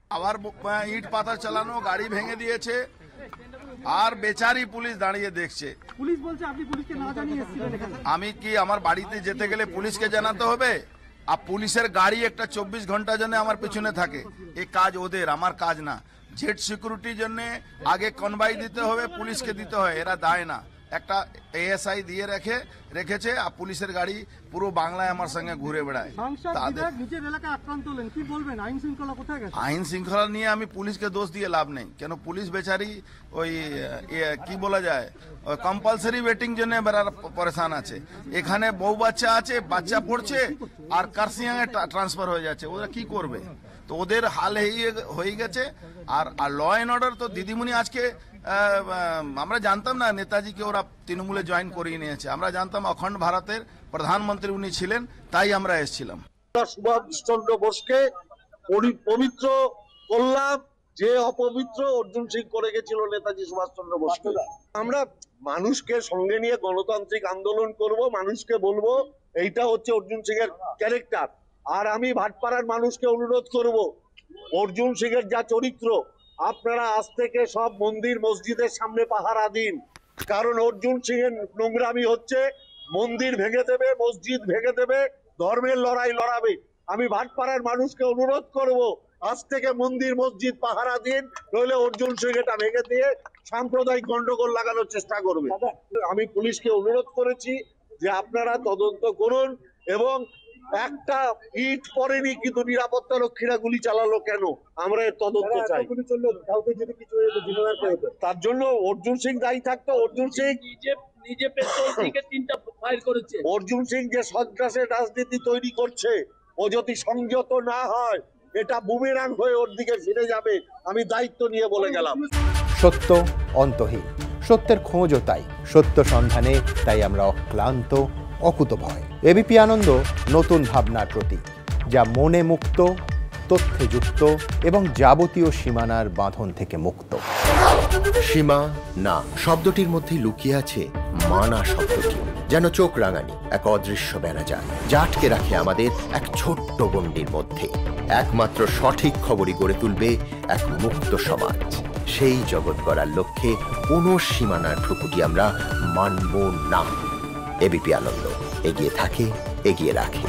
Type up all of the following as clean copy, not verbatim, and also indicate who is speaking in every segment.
Speaker 1: আবার ইট পাথর চালানো, গাড়ি ভেঙে দিয়েছে, আর বেচারি পুলিশ দাঁড়িয়ে দেখছে।
Speaker 2: পুলিশ বলছে আপনি পুলিশকে না জানিয়ে এসেছিলেন এখানে।
Speaker 1: আমি কি আমার বাড়িতে যেতে গেলে পুলিশকে জানাতে হবে? আর পুলিশের গাড়ি একটা 24 ঘন্টা জন্য আমার পিছনে থাকে, এই কাজ ওদের, আমার কাজ না। জেট সিকিউরিটির জন্য আগে কনভয় দিতে হবে, পুলিশকে দিতে হয়, এরা দেয় না। একটা এএসআই দিয়ে রেখেছে, আর পুলিশের গাড়ি পুরো বাংলায় আমার সঙ্গে ঘুরে বেড়ায়।
Speaker 2: নিজের এলাকায় আক্রান্ত হলেন, কি বলবেন? আইন শৃঙ্খলা কোথায় গেছে?
Speaker 1: আইন শৃঙ্খলা নিয়ে আমি পুলিশকে দোষ দিয়ে লাভ নেই, কেন পুলিশ বেচারি ওই কি বলা যায়, কম্পালসারি ওয়েটিং জন্য পরেশান আছে। এখানে বউ বাচ্চা আছে, বাচ্চা পড়ছে, আর কার্সিয়াং এ ট্রান্সফার হয়ে যাচ্ছে, ওরা কি করবে? তো ওদের হাল হয়ে গেছে। আর ল অ্যান্ড অর্ডার তো দিদিমণি আজকে আমরা জানতাম না নেতাজিকে ওরা তৃণমূলে জয়েন করিয়ে নিয়েছে, আমরা জানতাম অখণ্ড ভারতের প্রধানমন্ত্রী উনি ছিলেন, তাই আমরা এসেছিলাম।
Speaker 3: সুভাষচন্দ্র বোসকে পবিত্র করলাম, যে অপবিত্র অর্জুন সিং করে গেছিল নেতাজি সুভাষচন্দ্র বোসকে। আমরা মানুষকে সঙ্গে নিয়ে গণতান্ত্রিক আন্দোলন করব, মানুষকে বলবো এইটা হচ্ছে অর্জুন সিং এর ক্যারেক্টার। আর আমি ভাটপাড়ার মানুষকে অনুরোধ করব, অর্জুন সিং এর যা চরিত্র, আপনারা আজ থেকে সব মন্দির মসজিদের সামনে পাহারা দিন, কারণ অর্জুন সিং এর নোংরামি হচ্ছে মন্দির ভেঙে দেবে, মসজিদ ভেঙে দেবে, ধর্মের লড়াই লড়াবে। আমি ভাটপাড়ার মানুষকে অনুরোধ করব, আজ থেকে মন্দির মসজিদ পাহারা দিন, নইলে অর্জুন সিং এটা ভেঙে দিয়ে সাম্প্রদায়িক গন্ডগোল লাগানোর চেষ্টা করবে। আমি পুলিশকে অনুরোধ করেছি যে আপনারা তদন্ত করুন, এবং একটা ইট পড়েনি কিন্তু নিরাপত্তা রক্ষীরা গুলি চালালো কেন, আমরা এর তদন্ত চাই। তার জন্য অর্জুন সিং দায়ী থাকতো। অর্জুন সিং নিজে পেট্রোল থেকে 3টা ফায়ার করেছে। অর্জুন সিং যে সন্ত্রাসের রাজনীতি তৈরি করছে, ও যদি সংযত না হয়, এটা বুমেরাং হয়ে ওর দিকে ফিরে যাবে। আমি দায়িত্ব নিয়ে বলে গেলাম।
Speaker 4: সত্য অন্তহীন, সত্যের খোঁজও তাই, সত্য সন্ধানে তাই আমরা অক্লান্ত, অকুতভয়। এবিপি আনন্দ নতুন ভাবনার প্রতীক, যা মনে মুক্ত, তথ্যে যুক্ত এবং যাবতীয় সীমানার বাঁধন থেকে মুক্ত।
Speaker 5: সীমা না শব্দটির মধ্যে লুকিয়ে আছে মানা শব্দটি, যেন চোখ রাঙানি এক অদৃশ্য বেড়াজাল, যা আটকে রাখে আমাদের এক ছোট্ট গণ্ডির মধ্যে। একমাত্র সঠিক খবরই গড়ে তুলবে এক মুক্ত সমাজ। সেই জগৎ গড়ার লক্ষ্যে কোনো সীমানার ঠুকুটি আমরা মানব না। এবিপি আনন্দ এগিয়ে থাকে, এগিয়ে রাখে।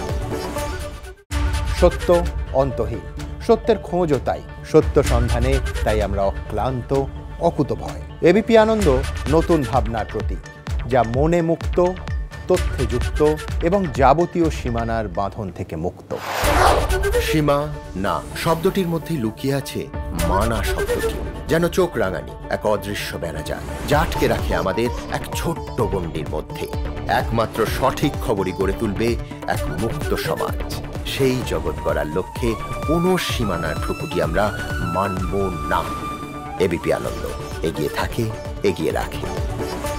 Speaker 4: সত্য অন্তহীন, সত্যের খোঁজও তাই, সত্য সন্ধানে তাই আমরা অক্লান্ত, অকুতভয়। এবিপি আনন্দ নতুন ভাবনার প্রতীক, যা মনে মুক্ত, তথ্যে যুক্ত এবং যাবতীয় সীমানার বাঁধন থেকে মুক্ত।
Speaker 5: সীমা না শব্দটির মধ্যে লুকিয়ে আছে মানা শব্দটি, যেন চোখ রাঙানি এক অদৃশ্য বেড়াজাল, যা আটকে রাখে আমাদের এক ছোট্ট গণ্ডির মধ্যে। একমাত্র সঠিক খবরই গড়ে তুলবে এক মুক্ত সমাজ। সেই জগৎ গড়ার লক্ষ্যে কোনো সীমানার ঠুকুটি আমরা মানব না। এবিপি আনন্দ এগিয়ে থাকে, এগিয়ে রাখে।